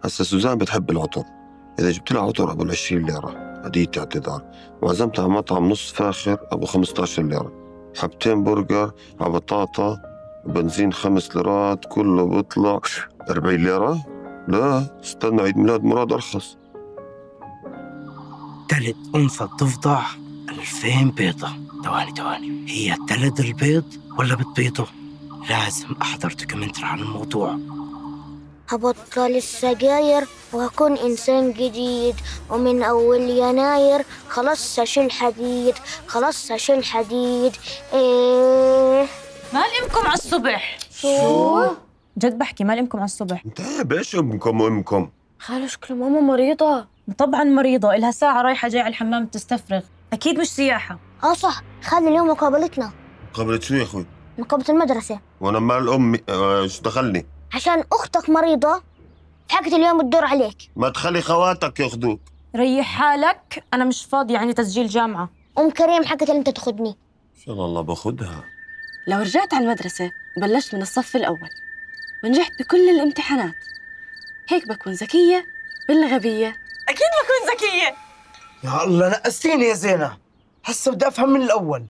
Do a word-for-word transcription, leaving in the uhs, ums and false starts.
هسا سوزان بتحب العطر. إذا جبت لها عطر أبو عشرين ليرة هدية اعتذار، وعزمتها على مطعم نص فاخر أبو خمسة عشر ليرة، حبتين برجر على بطاطا وبنزين خمس ليرات، كله بيطلع أربعين ليرة. لا استنى، عيد ميلاد مراد أرخص. تلد أنثى تفضع ألفين بيضة. تواني تواني هي تلد البيض ولا بتبيضه؟ لازم أحضر دوكيومنتري عن الموضوع. هبطل السجاير وهكون إنسان جديد، ومن أول يناير خلاص هشيل حديد، خلاص هشيل حديد. إيه مال أمكم على الصبح؟ شو؟ جد بحكي مال أمكم على الصبح؟ انت بايش أمكم وأمكم؟ خالو شكله ماما مريضة. طبعا مريضة، إلها ساعة رايحة جاي على الحمام تستفرغ، أكيد مش سياحة. آه صح، خالو اليوم مقابلتنا. مقابلة شو يا أخوي؟ مقابلة المدرسة. وأنا مال أمي ايش دخلني؟ عشان أختك مريضة حكت اليوم الدور عليك. ما تخلي خواتك ياخذوك. ريح حالك، أنا مش فاضية، يعني تسجيل جامعة. أم كريم حكت إن أنت تاخدني. إن شاء الله باخدها. لو رجعت على المدرسة وبلشت من الصف الأول ونجحت بكل الامتحانات، هيك بكون ذكية بالغبية. أكيد بكون ذكية. يا الله نقستيني يا زينة، هسه بدي أفهم من الأول.